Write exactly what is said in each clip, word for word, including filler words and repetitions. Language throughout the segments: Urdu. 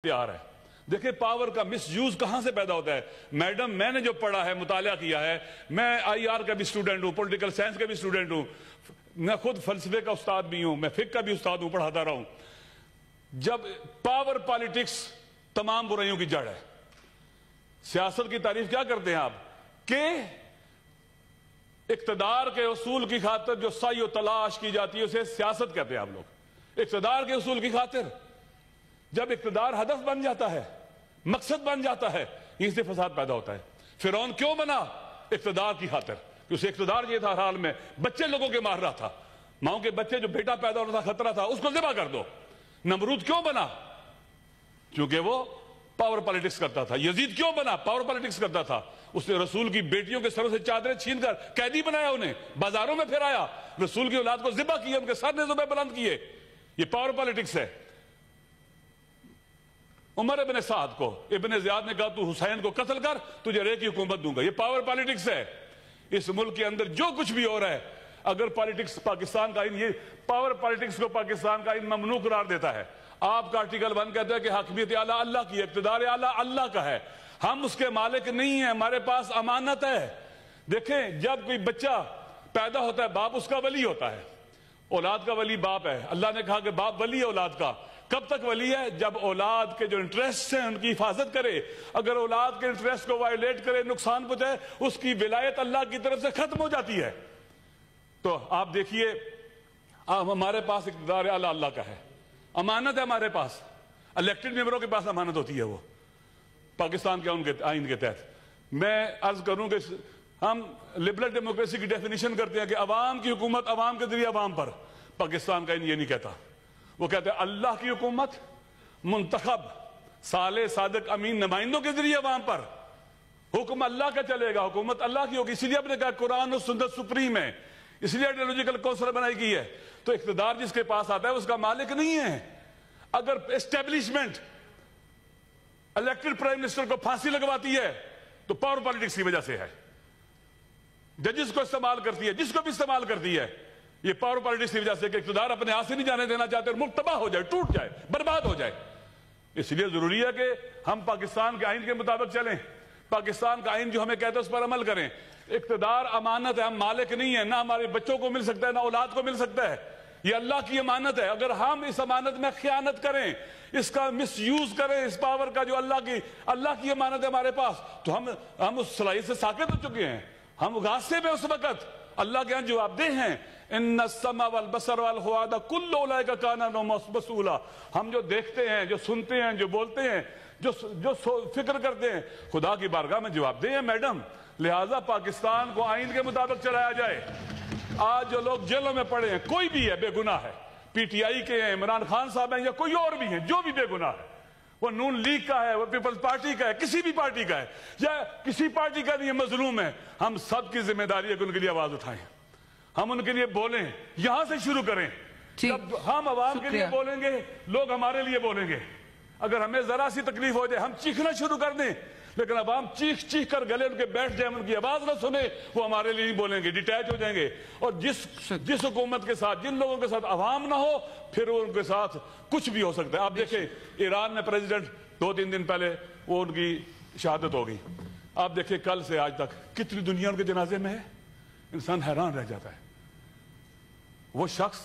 پیار ہے. دیکھیں پاور کا مس یوز کہاں سے پیدا ہوتا ہے. میڈم میں نے جو پڑھا ہے, مطالعہ کیا ہے, میں آئی آر کا بھی اسٹوڈنٹ ہوں, پولیٹیکل سائنس کا بھی اسٹوڈنٹ ہوں, میں خود فلسفے کا استاد بھی ہوں, میں فقہ کا بھی استاد ہوں, پڑھاتا رہا ہوں. جب پاور پالیٹکس تمام برائیوں کی جڑ ہے. سیاست کی تعریف کیا کرتے ہیں آپ کہ اقتدار کے اصول کی خاطر جو سعی و تلاش کی جاتی ہے اسے سیاست کہتے ہیں آپ لوگ. اقتدار کے اصول کی خاطر جب اقتدار ہدف بن جاتا ہے, مقصد بن جاتا ہے, اس سے فساد پیدا ہوتا ہے. فرعون کیوں بنا؟ اقتدار کی خاطر. اسے اقتدار یہ تھا حال میں بچے لوگوں کے مار رہا تھا, ماؤں کے بچے جو بیٹا پیدا ہو رہا تھا خطرہ تھا, اس کو ذبح کر دو. نمرود کیوں بنا؟ کیونکہ وہ پاور پالیٹکس کرتا تھا. یزید کیوں بنا؟ پاور پالیٹکس کرتا تھا. اس نے رسول کی بیٹیوں کے سروں سے چادریں چھین کر قیدی بنایا, انہیں بازاروں میں پھرایا, رسول کی اولاد کو ذبح کیا, ان کے سر نے ذبح بلند کیے. یہ پاور پالیٹکس ہے. عمر ابن سعد کو ابن زیاد نے کہا تو حسین کو قتل کر, تجھے رے کی حکومت دوں گا. یہ پاور پالیٹکس ہے. اس ملک کے اندر جو کچھ بھی ہو رہا ہے, اگر پالیٹکس پاکستان کا آئین, یہ پاور پالیٹکس کو پاکستان کا آئین ممنوع قرار دیتا ہے. آپ کا آرٹیکل ون کہتا ہے کہ حاکمیت اعلیٰ اللہ کی, اقتدار اعلیٰ اللہ کا ہے, ہم اس کے مالک نہیں ہیں, ہمارے پاس امانت ہے. دیکھیں جب کوئی بچہ پیدا ہوتا ہے باپ اس کا ولی ہوتا ہے, اولاد کا ولی باپ ہے. اللہ نے کہا کہ باپ ولی ہے اولاد کا. کب تک ولی ہے؟ جب اولاد کے جو انٹریسٹ ہیں ان کی حفاظت کرے. اگر اولاد کے انٹریسٹ کو وائلیٹ کرے, نقصان پہنچائے, اس کی ولایت اللہ کی طرف سے ختم ہو جاتی ہے. تو آپ دیکھیے ہمارے پاس اقتدار اعلیٰ اللہ کا ہے, امانت ہے ہمارے پاس. الیکٹڈ ممبروں کے پاس امانت ہوتی ہے وہ پاکستان کے ان کے آئین کے تحت. میں عرض کروں کہ ہم لبرل ڈیموکریسی کی ڈیفینیشن کرتے ہیں کہ عوام کی حکومت عوام کے ذریعے عوام پر. پاکستان کا آئین یہ نہیں کہتا. وہ کہتے ہیں اللہ کی حکومت منتخب صالح صادق امین نمائندوں کے ذریعے عوام پر. حکم اللہ کا چلے گا, حکومت اللہ کی ہوگی. اسی لیے آپ نے کہا قرآن و سنت سپریم ہے, اس لیے آئیڈیالوجیکل کونسل بنائی گئی ہے. تو اقتدار جس کے پاس آتا ہے اس کا مالک نہیں ہے. اگر اسٹیبلشمنٹ الیکٹڈ پرائم منسٹر کو پھانسی لگواتی ہے تو پاور پالیٹکس کی وجہ سے ہے. ججز کو استعمال کرتی ہے, جس کو بھی استعمال کرتی ہے, یہ پاور پالیٹکس کی وجہ سے کہ اقتدار اپنے ہاتھ سے نہیں جانے دینا چاہتے اور ملک تباہ ہو جائے, ٹوٹ جائے, برباد ہو جائے. اس لیے ضروری ہے کہ ہم پاکستان کے آئین کے مطابق چلیں, پاکستان کا آئین جو ہمیں کہتا ہے اس پر عمل کریں. اقتدار امانت ہے, ہم مالک نہیں ہیں, نہ ہمارے بچوں کو مل سکتا ہے نہ اولاد کو مل سکتا ہے. یہ اللہ کی امانت ہے. اگر ہم اس امانت میں خیانت کریں, اس کا مس یوز کریں, اس پاور کا جو اللہ کی اللہ کی امانت ہے ہمارے پاس, تو ہم ہم اس صلاحیت سے ساکت ہو چکے ہیں. ہم غاصے میں اس وقت اللہ کے ہاں جواب دہ ہیں. ان السمع والبصر والفؤاد کل اولئک کان عنہ مسئولا. ہم جو دیکھتے ہیں, جو سنتے ہیں, جو بولتے ہیں, جو جو فکر کرتے ہیں, خدا کی بارگاہ میں جواب دہ ہیں میڈم. لہٰذا پاکستان کو آئین کے مطابق چلایا جائے. آج جو لوگ جیلوں میں پڑے ہیں, کوئی بھی ہے بے گناہ ہے, پی ٹی آئی کے ہیں, عمران خان صاحب ہیں, یا کوئی اور بھی ہیں, جو بھی بے گناہ ہے, وہ نون لیگ کا ہے, وہ پیپلز پارٹی کا ہے, کسی بھی پارٹی کا ہے, یا کسی پارٹی کا نہیں, مظلوم ہے, ہم سب کی ذمہ داری ہے کہ ان کے لیے آواز اٹھائیں, ہم ان کے لیے بولیں. یہاں سے شروع کریں. جب ہم عوام کے لیے بولیں گے, لوگ ہمارے لیے بولیں گے. اگر ہمیں ذرا سی تکلیف ہو جائے, ہم چیخنا شروع کر دیں, لیکن عوام چیخ چیخ کر گلے ان کے بیٹھ جائیں, ان کی آواز نہ سنیں, وہ ہمارے لیے نہیں بولیں گے, ڈیٹیچ ہو جائیں گے. اور جس جس حکومت کے ساتھ, جن لوگوں کے ساتھ عوام نہ ہو, پھر ان کے ساتھ کچھ بھی ہو سکتا ہے. آپ دیکھیں ایران میں پریزیڈنٹ دو تین دن پہلے وہ ان کی شہادت ہو گئی. آپ دیکھیں کل سے آج تک کتنی دنیا ان کے جنازے میں ہے, انسان حیران رہ جاتا ہے. وہ شخص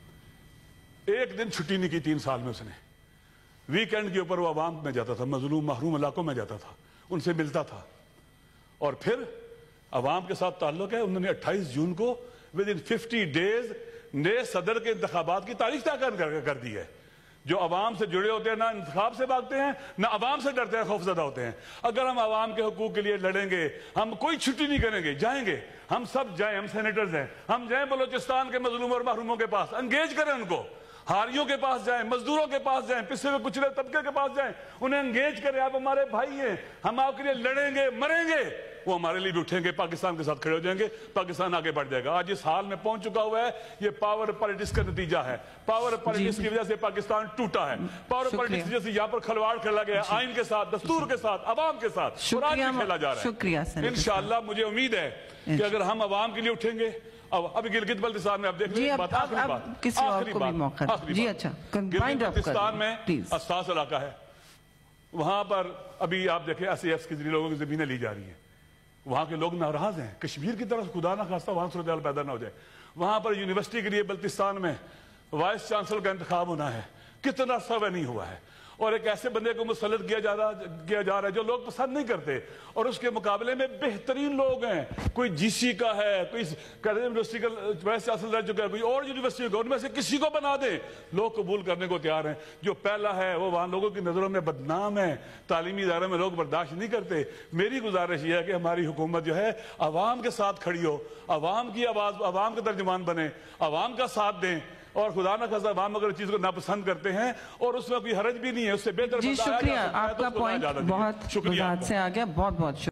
ایک دن چھٹی نہیں کی تین سال میں, اس نے ویکینڈ کے اوپر وہ عوام میں جاتا تھا, مظلوم محروم علاقوں میں جاتا تھا, ان سے ملتا تھا, اور پھر عوام کے ساتھ تعلق ہے. انہوں نے اٹھائیس جون کو ود ان ففٹی ڈیز نئے صدر کے انتخابات کی تاریخ طے کر دی ہے. جو عوام سے جڑے ہوتے ہیں نہ انتخاب سے بھاگتے ہیں, نہ عوام سے ڈرتے ہیں, خوف زدہ ہوتے ہیں. اگر ہم عوام کے حقوق کے لیے لڑیں گے, ہم کوئی چھٹی نہیں کریں گے, جائیں گے, ہم سب جائیں, ہم سینیٹرز ہیں, ہم جائیں بلوچستان کے مظلوم اور محروموں کے پاس, انگیج کریں ان کو, ہاریوں کے پاس جائیں, مزدوروں کے پاس جائیں, پسے ہوئے کچلے طبقے کے پاس جائیں, انہیں انگیج کریں. آپ ہمارے بھائی ہیں, ہم آپ کے لیے لڑیں گے, مریں گے, وہ ہمارے لیے بھی اٹھیں گے, پاکستان کے ساتھ کھڑے ہو جائیں گے, پاکستان آگے بڑھ جائے گا. آج اس حال میں پہنچ چکا ہوا ہے, یہ پاور پالیٹکس کا نتیجہ ہے. پاور پالیٹکس کی وجہ سے پاکستان ٹوٹا ہے. پاور پالیٹکس کی وجہ سے یہاں پر کھلواڑ کھیلا گیا, آئین کے ساتھ, دستور کے ساتھ, عوام کے ساتھ, اور آج بھی کھیلا جا رہا ہے. انشاءاللہ مجھے امید ہے کہ اگر ہم عوام کے لیے اٹھیں گے. اب ابھی گلگت بلتستان میں آپ دیکھ لیں, بات آخری بات, کسی اور کو بھی موقع. جی اچھا, گلگت بلتستان میں حساس علاقہ ہے, वहां पर अभी आप देखें एस एफ के जरिए लोगों की जमीनें ली जा रही हैं, वहां के लोग नाराज हैं। कश्मीर की तरफ खुदा ना खास्ता वहां सूरत हाल पैदा ना हो जाए। वहां पर यूनिवर्सिटी के लिए बल्तिस्तान में वाइस चांसलर का इंतखाब होना है, कितना सर्वे नहीं हुआ है, और एक ऐसे बंदे को मुसल्लत किया जा रहा किया जा रहा है जो लोग पसंद नहीं करते, और उसके मुकाबले में बेहतरीन लोग हैं। कोई जीसी का है, कोई यूनिवर्सिटी का वाइस चांसलर रह चुका है, कोई और यूनिवर्सिटी का, उनमें से किसी को बना दे, लोग कबूल करने को तैयार हैं। जो पहला है वो वहां लोगों की नजरों में बदनाम है, तालीमी इदारों में लोग बर्दाश्त नहीं करते। मेरी गुजारिश यह है कि हमारी हुकूमत जो है अवाम के साथ खड़ी हो, अवाम की आवाज, अवाम का तर्जुमान बने, अवाम का साथ दें, और खुदा ना खास्ता अवाम अगर चीज को नापसंद करते हैं और उसमें कोई हरज भी नहीं है, उससे बेहतर जी शुक्रिया, आपका पॉइंट बहुत वजाहत से आ गया, बहुत बहुत शुक्रिया।